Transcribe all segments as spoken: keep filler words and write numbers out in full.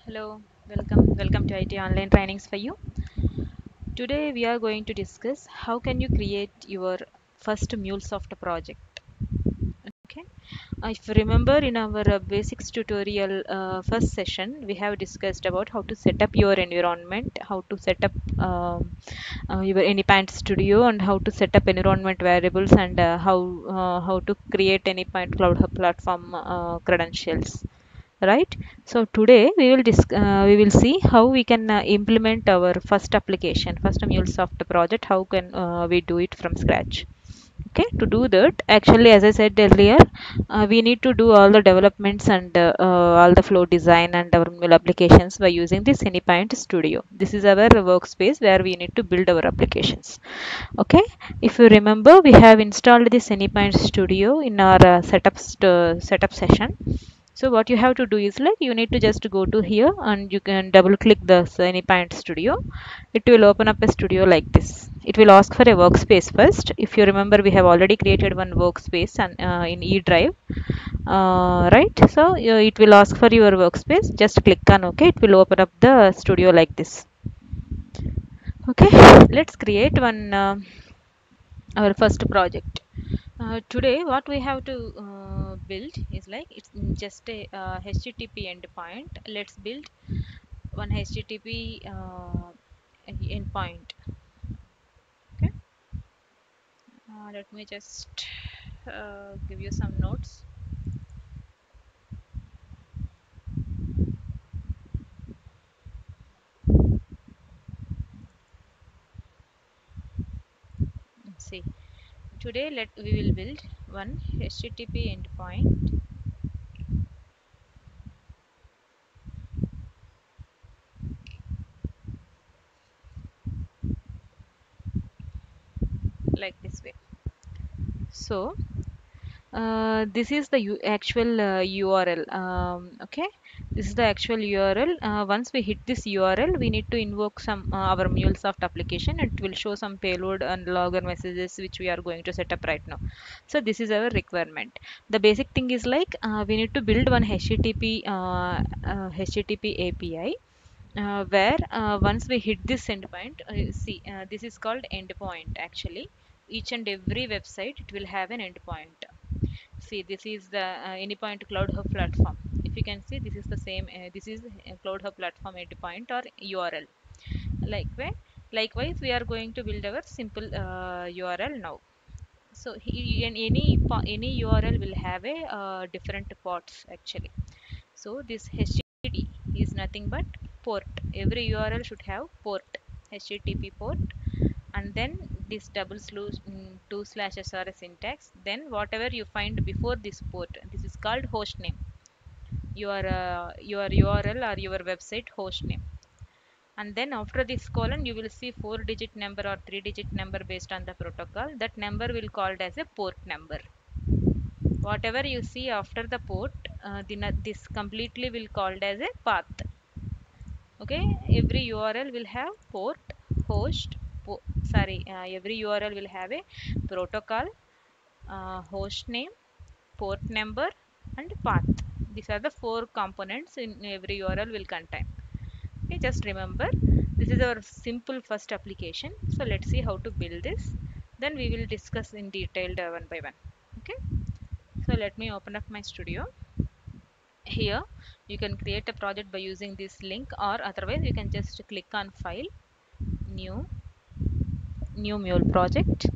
Hello, welcome, welcome to I T Online Trainings for you. Today we are going to discuss how can you create your first MuleSoft project. Okay, Uh, if you remember in our uh, basics tutorial uh, first session, we have discussed about how to set up your environment, how to set up um, uh, your AnyPoint Studio, and how to set up environment variables, and uh, how uh, how to create AnyPoint Cloud Hub platform uh, credentials, right? So today we will dis uh, we will see how we can uh, implement our first application, first MuleSoft project. How can uh, we do it from scratch? Okay, to do that, actually, as I said earlier, uh, we need to do all the developments and uh, uh, all the flow design and our Mule applications by using this AnyPoint Studio. This is our workspace where we need to build our applications. Okay, if you remember, we have installed this AnyPoint Studio in our uh, setup st setup session. So what you have to do is like you need to just go to here and you can double click the AnyPoint Studio. It will open up a studio like this. It will ask for a workspace first. If you remember, we have already created one workspace and uh, in E Drive, uh, right? So uh, it will ask for your workspace. Just click on OK. It will open up the studio like this. Okay, let's create one uh, our first project. Uh, today, what we have to uh, build is like it's just a uh, H T T P endpoint. Let's build one H T T P uh, endpoint. Okay, uh, let me just uh, give you some notes. See, today let we will build one H T T P endpoint like this way. So uh, this is the U actual uh, U R L. Um, okay, this is the actual U R L. Uh, once we hit this U R L, we need to invoke some uh, our MuleSoft application. It will show some payload and logger messages which we are going to set up right now. So this is our requirement. The basic thing is like uh, we need to build one H T T P uh, uh, H T T P A P I. Uh, where uh, once we hit this endpoint, uh, see uh, this is called endpoint actually. Each and every website it will have an endpoint. See, this is the uh, AnyPoint Cloud Hub platform. If you can see, this is the same. Uh, this is a Cloud Hub platform endpoint or U R L. Likewise, likewise, we are going to build our simple uh, U R L now. So, he, in any any U R L will have a uh, different ports actually. So, this H T T P is nothing but port. Every U R L should have port, H T T P port, and then this double slash mm, two slash srs syntax. Then whatever you find before this port, this is called host name, your uh, your url or your website host name. And then after this colon you will see four digit number or three digit number based on the protocol. That number will called as a port number. Whatever you see after the port, uh, the, this completely will called as a path. Okay, every url will have port, host, po sorry uh, every url will have a protocol, uh, host name, port number, and path. These are the four components in every url will contain. Okay, just remember, this is our simple first application. So let's see how to build this, then we will discuss in detail uh, one by one. Okay, so let me open up my studio. Here you can create a project by using this link, or otherwise you can just click on file, new new mule project.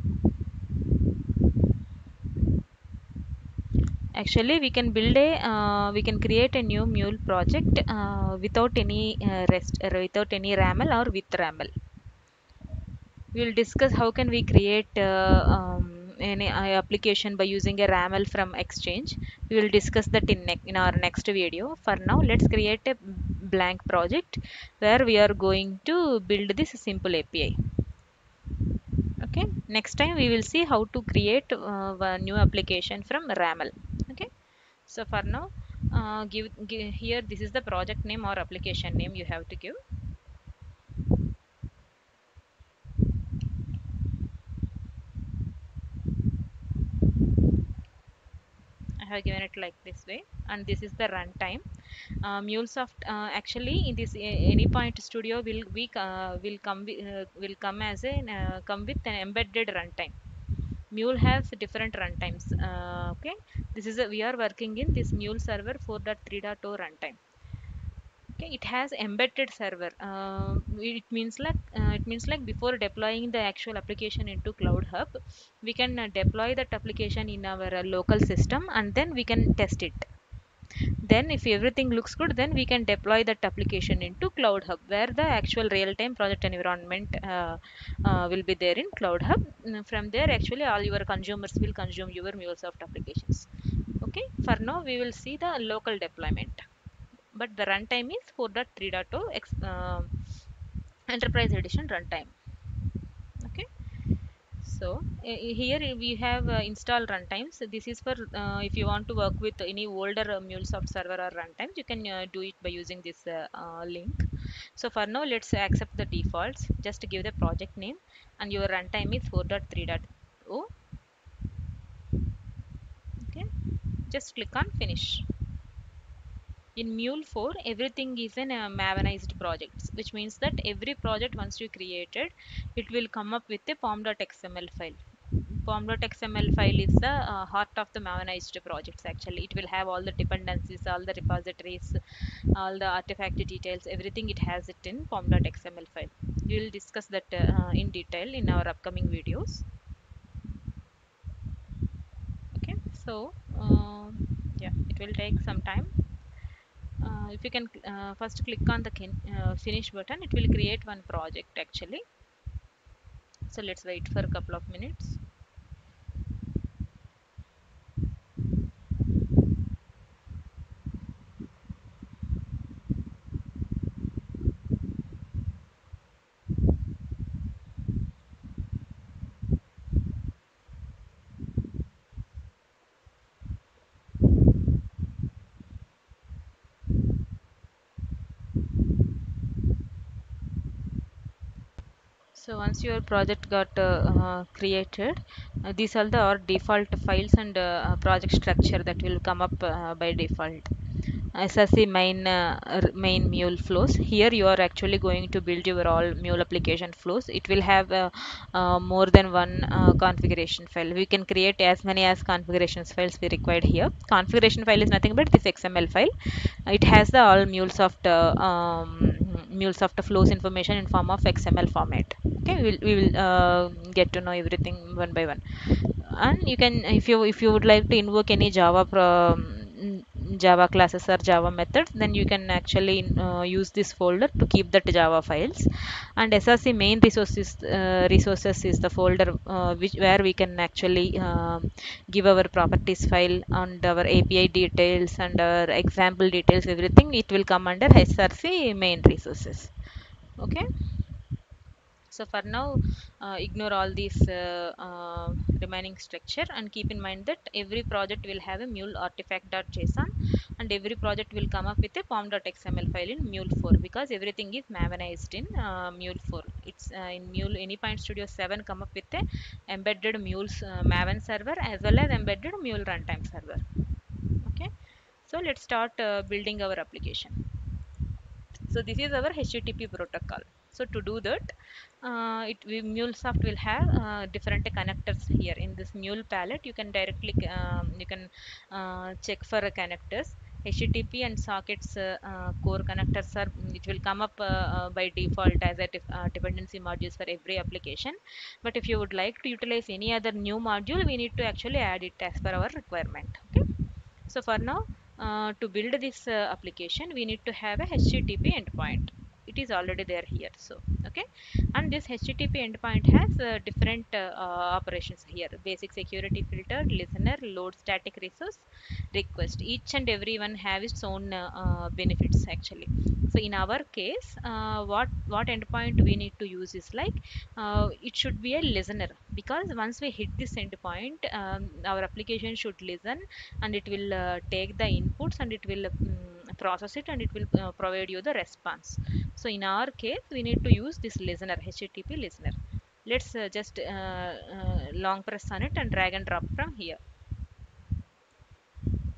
Actually we can build a uh, we can create a new mule project uh, without any uh, rest uh, without any raml or with raml. We will discuss how can we create uh, um, any uh, application by using a raml from exchange. We will discuss that in, ne in our next video. For now, let's create a blank project where we are going to build this simple A P I. Okay, next time we will see how to create uh, a new application from raml. Okay, so for now, uh, give, give here, this is the project name or application name you have to give. I have given it like this way, and this is the runtime. Uh, MuleSoft uh, actually in this a- Anypoint Studio will we uh, will come wi- uh, will come as a uh, come with an embedded runtime. Mule has different runtimes. Uh, okay, this is a, we are working in this Mule server four point three point zero runtime. Okay, it has embedded server. Uh, it means like uh, it means like before deploying the actual application into Cloud Hub, we can uh, deploy that application in our uh, local system, and then we can test it. Then if everything looks good, then we can deploy that application into Cloud Hub, where the actual real-time project environment uh, uh, will be there in Cloud Hub. Mm, from there, actually, all your consumers will consume your MuleSoft applications. Okay, for now, we will see the local deployment. But the runtime is four point three point zero ex- uh, Enterprise Edition runtime. Okay. So uh, here we have uh, install runtimes. So this is for uh, if you want to work with any older uh, MuleSoft server or runtimes, you can uh, do it by using this uh, uh, link. So for now, let's accept the defaults. Just give the project name, and your runtime is four point three point zero. Okay, just click on finish. In Mule four, everything is in a Mavenized projects, which means that every project once you created, it will come up with a pom.xml file. Pom.xml file is the uh, heart of the Mavenized projects actually. It will have all the dependencies, all the repositories, all the artifact details, everything it has it in pom.xml file. We will discuss that uh, in detail in our upcoming videos. Okay, so uh, yeah, it will take some time. Uh, if you can uh, first click on the kin- uh, finish button, it will create one project actually. So let's wait for a couple of minutes. So once your project got uh, uh, created, uh, these are the our default files and uh, project structure that will come up uh, by default. S S C main uh, r- main mule flows. Here you are actually going to build your all mule application flows. It will have uh, uh, more than one uh, configuration file. We can create as many as configurations files we required here. Configuration file is nothing but this X M L file. It has the all MuleSoft uh, um, MuleSoft flows information in form of X M L format. Okay, we'll, we will uh, get to know everything one by one. And you can, if you if you would like to invoke any Java pro, mm, Java classes or Java methods, then you can actually uh, use this folder to keep that Java files. And S R C main resources uh, resources is the folder uh, which where we can actually um give our properties file and our A P I details and our example details. Everything it will come under S R C main resources. Okay. So for now, uh, ignore all these uh, uh, remaining structure and keep in mind that every project will have a mule artifact.json and every project will come up with a pom.xml file in Mule four because everything is Mavenized in uh, Mule four. It's uh, in Mule Anypoint Studio seven come up with a embedded Mule's uh, Maven server as well as embedded Mule runtime server. Okay, so let's start uh, building our application. So this is our H T T P protocol. So to do that, uh, it we, MuleSoft will have uh, different connectors here in this Mule palette. You can directly um, you can uh, check for uh, connectors. H T T P and sockets uh, uh, core connectors are it will come up uh, uh, by default as a def, uh, dependency modules for every application. But if you would like to utilize any other new module, we need to actually add it as per our requirement. Okay. So for now, uh, to build this uh, application, we need to have a H T T P endpoint. It is already there here. So, okay. And this H T T P endpoint has uh, different uh, uh, operations here. Basic security filter, listener, load static resource, request. Each and every one have its own uh, uh, benefits actually. So in our case, uh, what, what endpoint we need to use is like, uh, it should be a listener because once we hit this endpoint, um, our application should listen and it will uh, take the inputs and it will um, process it and it will uh, provide you the response. So in our case we need to use this listener, H T T P listener. Let's uh, just uh, uh, long press on it and drag and drop from here.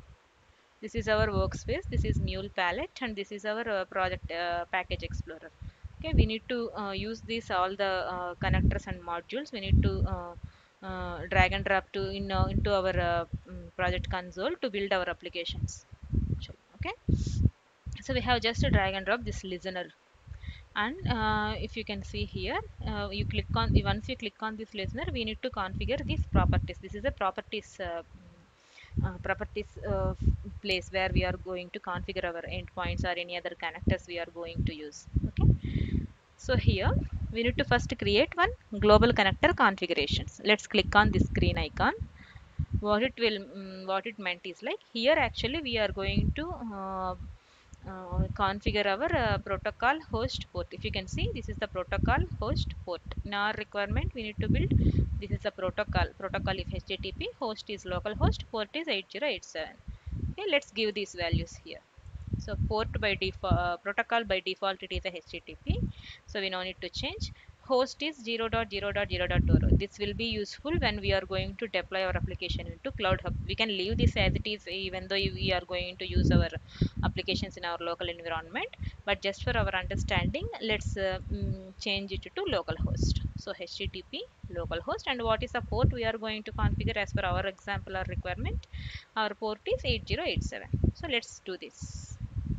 This is our workspace, this is Mule palette, and this is our uh, project uh, package explorer. Okay, we need to uh, use these all the uh, connectors and modules. We need to uh, uh, drag and drop to in uh, into our uh, mm, project console to build our applications. Okay, so we have just a drag and drop this listener, and uh, if you can see here, uh, you click on once you click on this listener, we need to configure these properties. This is a properties uh, uh, properties uh, place where we are going to configure our endpoints or any other connectors we are going to use. Okay, so here we need to first create one global connector configurations. Let's click on this green icon. What it will mm, what it meant is like here actually we are going to uh, uh, configure our uh, protocol host port. If you can see, this is the protocol host port. In our requirement, we need to build, this is the protocol. Protocol is H T T P, host is localhost, port is eight zero eight seven. Okay, let's give these values here. So port by default, uh, protocol by default it is a H T T P. So we no need to change. Host is zero dot zero dot zero dot zero. This will be useful when we are going to deploy our application into Cloud Hub. We can leave this as it is even though we are going to use our applications in our local environment. But just for our understanding, let's uh, mm, change it to localhost. So H T T P localhost, and what is the port we are going to configure as per our example or requirement? Our port is eight zero eight seven. So let's do this.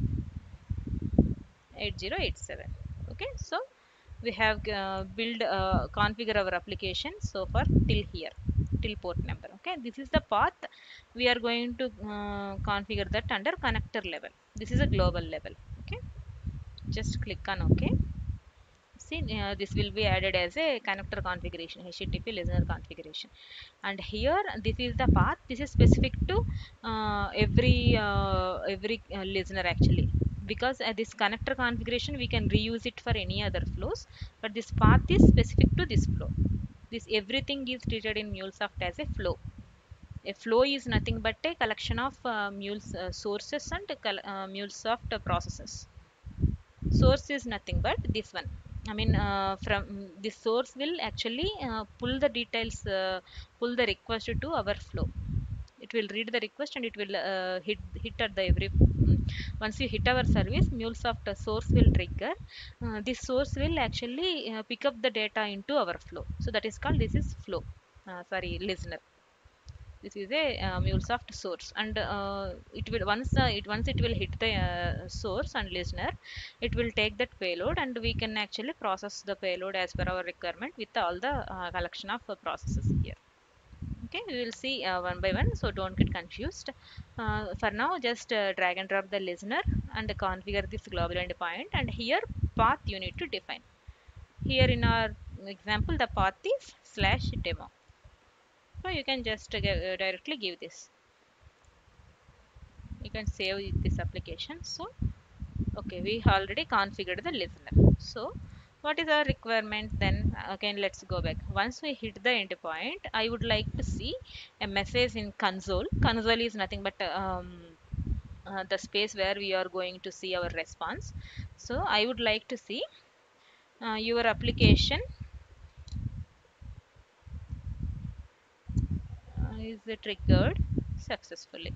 eight zero eight seven. Okay, so we have uh, build uh, configure our application so far till here, till port number. Okay, this is the path we are going to uh, configure that under connector level. This is a global level. Okay, just click on OK. See, uh, this will be added as a connector configuration, H T T P listener configuration. And here this is the path. This is specific to uh, every uh, every uh, listener actually, because uh, this connector configuration we can reuse it for any other flows, but this path is specific to this flow. This everything is treated in MuleSoft as a flow. A flow is nothing but a collection of uh, Mule's uh, sources and uh, MuleSoft uh, processes. Source is nothing but this one. I mean, uh, from mm, this source will actually uh, pull the details, uh, pull the request to our flow. It will read the request and it will uh, hit hit at the every. Mm, once you hit our service, MuleSoft uh, source will trigger. Uh, this source will actually uh, pick up the data into our flow. So that is called, this is flow. Uh, sorry, listener. This is a uh, MuleSoft source, and uh, it will once uh, it once it will hit the uh, source and listener, it will take that payload, and we can actually process the payload as per our requirement with all the uh, collection of uh, processes here. Okay, we will see uh, one by one, so don't get confused. Uh, for now, just uh, drag and drop the listener and configure this global endpoint, and here path you need to define. Here in our example, the path is slash demo. So you can just uh, uh, directly give this. You can save this application. So okay, we already configured the listener. So what is our requirement then? Again, let's go back. Once we hit the endpoint, I would like to see a message in console. Console is nothing but um, uh, the space where we are going to see our response. So I would like to see uh, your application uh, is triggered successfully.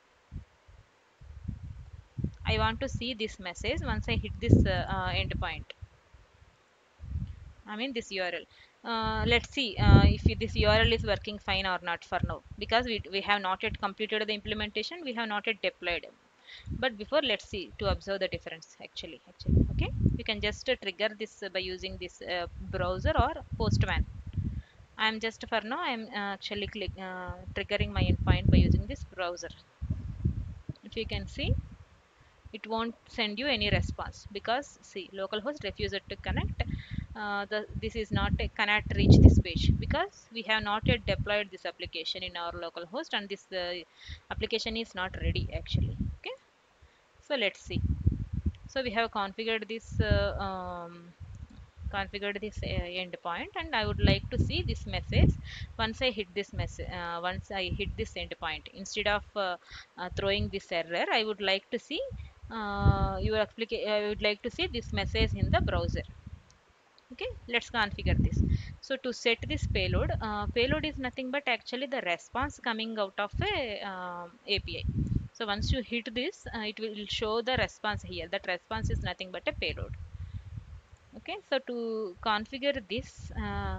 I want to see this message once I hit this uh, uh, endpoint. I mean this U R L. Uh, let's see uh, if this U R L is working fine or not for now, because we, we have not yet completed the implementation, we have not yet deployed. But before, let's see to observe the difference actually. Actually, okay, you can just uh, trigger this uh, by using this uh, browser or Postman. I am just for now I am uh, actually click, uh, triggering my endpoint by using this browser. If you can see, it won't send you any response because see, localhost refused to connect. Uh, the this is not a cannot reach this page because we have not yet deployed this application in our localhost, and this uh, application is not ready actually. Okay, so let's see. So we have configured this uh, um, configured this uh, endpoint, and I would like to see this message once I hit this message. Uh, once I hit this endpoint, instead of uh, uh, throwing this error, I would like to see uh, your application. I would like to see this message in the browser. Okay, let's configure this. So to set this payload, uh, payload is nothing but actually the response coming out of a um, A P I. So once you hit this, uh, it will show the response here. That response is nothing but a payload. Okay, so to configure this, uh,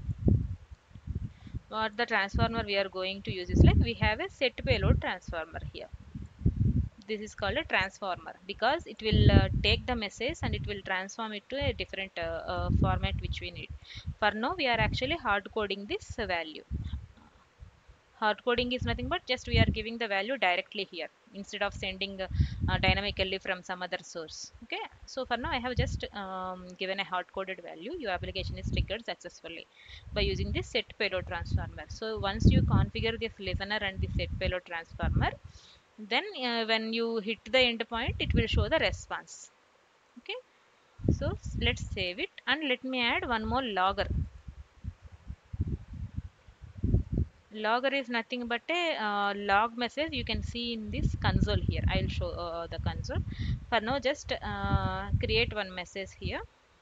what the transformer we are going to use is like we have a set payload transformer here. This is called a transformer because it will uh, take the message and it will transform it to a different uh, uh, format which we need. For now, we are actually hard coding this uh, value. Hard coding is nothing but just we are giving the value directly here instead of sending uh, uh, dynamically from some other source. Okay, so for now I have just um, given a hard coded value. Your application is triggered successfully by using this set payload transformer. So once you configure this listener and the set payload transformer, then uh, when you hit the endpoint it will show the response. Okay, so let's save it and let me add one more logger. Logger is nothing but a uh, log message you can see in this console here. I'll show uh, the console. For now just uh, create one message here.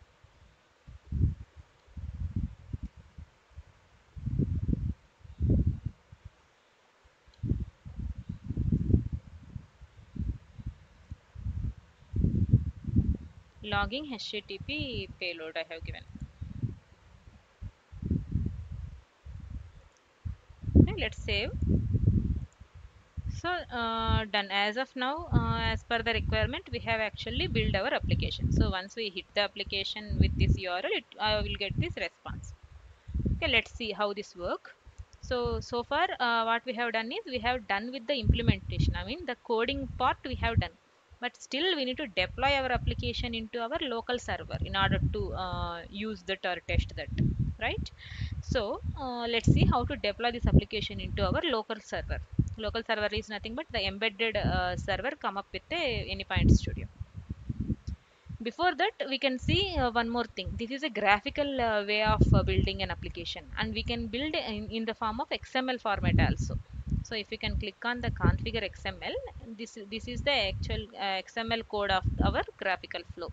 Logging H T T P payload I have given. Okay, let's save. So uh, done. As of now, uh, as per the requirement, we have actually built our application. So once we hit the application with this U R L, it I will get this response. Okay, let's see how this work. So so far uh, what we have done is we have done with the implementation. I mean the coding part we have done, but still we need to deploy our application into our local server in order to uh, use that or test that, right? So uh, let's see how to deploy this application into our local server. Local server is nothing but the embedded uh, server come up with a Anypoint Studio. Before that we can see uh, one more thing. This is a graphical uh, way of uh, building an application, and we can build in, in the form of X M L format also. So if you can click on the configure X M L, this this is the actual uh, X M L code of our graphical flow.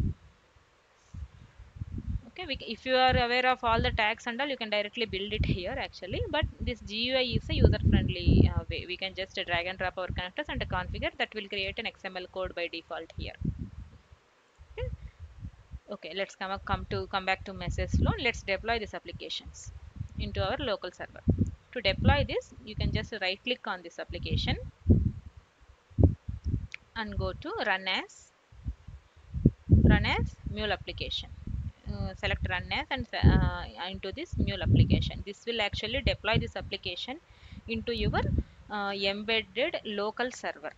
Okay, we, if you are aware of all the tags and all, you can directly build it here actually, but this G U I is a user friendly uh, way. We can just drag and drop our connectors and configure. That will create an X M L code by default here. Okay, okay, let's come up, come to come back to message flow. Let's deploy these applications into our local server. To deploy this, you can just right click on this application and go to run as run as mule application. Uh, select run as and uh, into this mule application. This will actually deploy this application into your uh, embedded local server.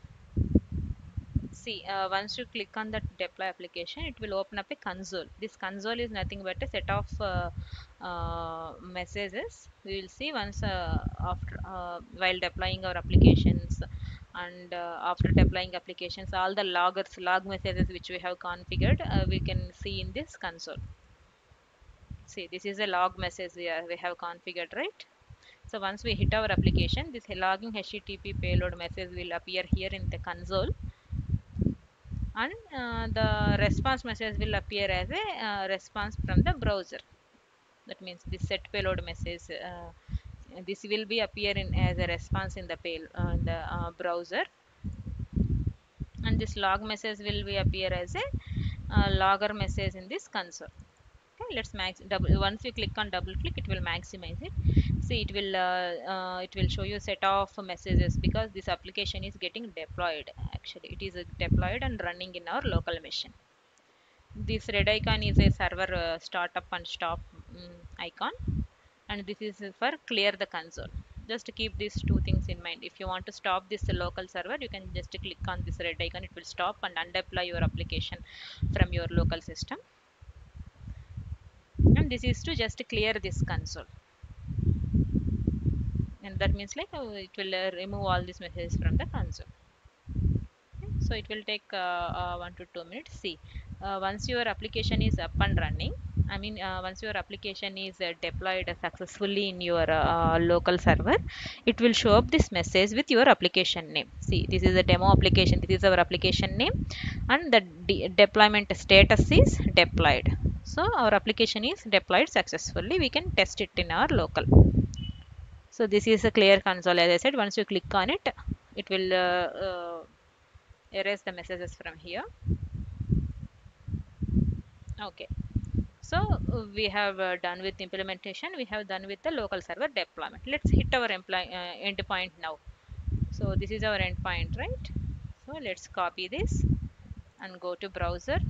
See, uh, once you click on that deploy application, it will open up a console. This console is nothing but a set of uh, uh, messages. We will see once uh, after uh, while deploying our applications, and uh, after deploying applications, all the loggers, log messages which we have configured, uh, we can see in this console. See, this is a log message we, are, we have configured, right? So once we hit our application, this logging H T T P payload message will appear here in the console, and uh, the response message will appear as a uh, response from the browser. That means this set payload message, uh, this will be appear in as a response in the pay, uh, in the uh, browser, and this log message will be appear as a uh, logger message in this console. Okay, let's max double. Once you click on double click, it will maximize it. See, it will uh, uh, it will show you a set of messages because this application is getting deployed. Actually, it is uh, deployed and running in our local machine. This red icon is a server uh, startup and stop um, icon, and this is for clear the console. Just keep these two things in mind. If you want to stop this local server, you can just click on this red icon. It will stop and undeploy your application from your local system. And this is to just clear this console, and that means like uh, it will uh, remove all these messages from the console. Okay, so it will take uh, uh, one to two minutes. See, uh, once your application is up and running, I mean uh, once your application is uh, deployed successfully in your uh, local server, it will show up this message with your application name. See, this is a demo application, this is our application name, and the de deployment status is deployed. So our application is deployed successfully. We can test it in our local. So this is a clear console. As I said, once you click on it, it will uh, uh, erase the messages from here. Okay, so uh, we have uh, done with implementation, we have done with the local server deployment. Let's hit our employ- uh, endpoint now. So this is our endpoint, right? So let's copy this and go to browser,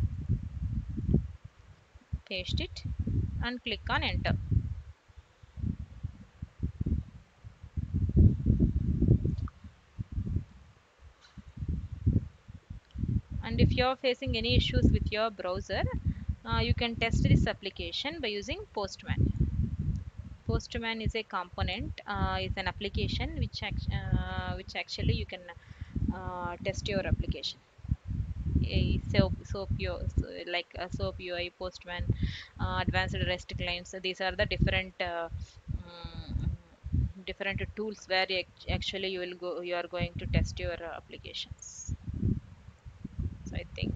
paste it and click on enter. And if you are facing any issues with your browser, uh, you can test this application by using Postman. Postman is a component, uh, is an application which act- uh, which actually you can uh, test your application. A soap, soap U I, so like a soap U I, Postman, uh, advanced REST clients. These are the different uh, mm, different tools where you act- actually you will go. You are going to test your uh, applications. So I think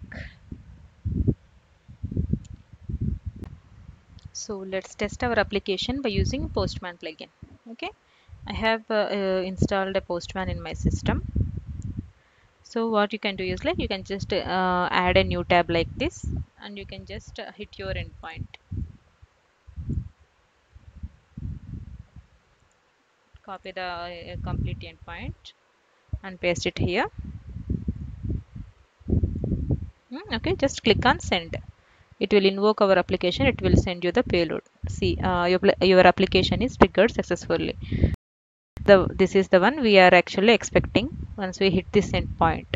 so. Let's test our application by using Postman plugin. Okay, I have uh, uh, installed a Postman in my system. So what you can do is like you can just uh, add a new tab like this, and you can just uh, hit your endpoint. Copy the uh, complete endpoint and paste it here. Hmm, okay, just click on send. It will invoke our application. It will send you the payload. See, uh, your, your application is triggered successfully. The this is the one we are actually expecting once we hit this endpoint.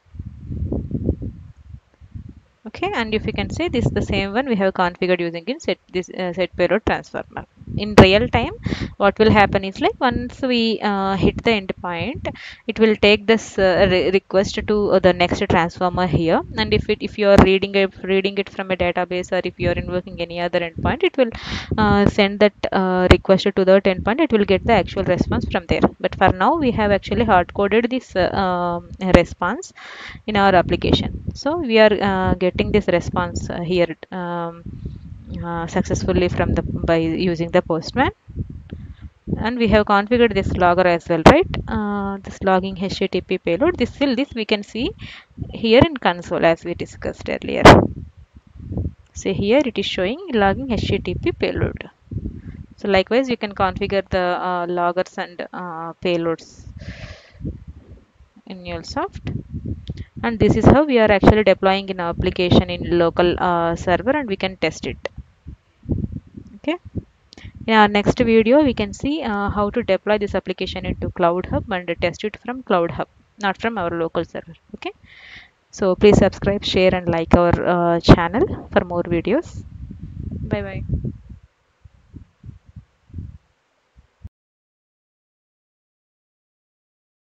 Okay, and if you can see, this is the same one we have configured using in set this uh, set payload transformer. In real time, what will happen is like once we uh, hit the endpoint, it will take this uh, re request to uh, the next transformer here, and if it if you are reading it reading it from a database, or if you are invoking any other endpoint, it will uh, send that uh, request to that endpoint. It will get the actual response from there. But for now, we have actually hard coded this uh, um, response in our application. So we are uh, getting this response uh, here um, uh, successfully from the by using the Postman, and we have configured this logger as well, right? Uh, this logging H T T P payload. This will this we can see here in console as we discussed earlier. So here it is showing logging H T T P payload. So likewise, you can configure the uh, loggers and uh, payloads in MuleSoft. And this is how we are actually deploying in our application in local uh, server, and we can test it. Okay, in our next video we can see uh, how to deploy this application into Cloud Hub and test it from Cloud Hub, not from our local server. Okay, so please subscribe, share and like our uh, channel for more videos. Bye bye.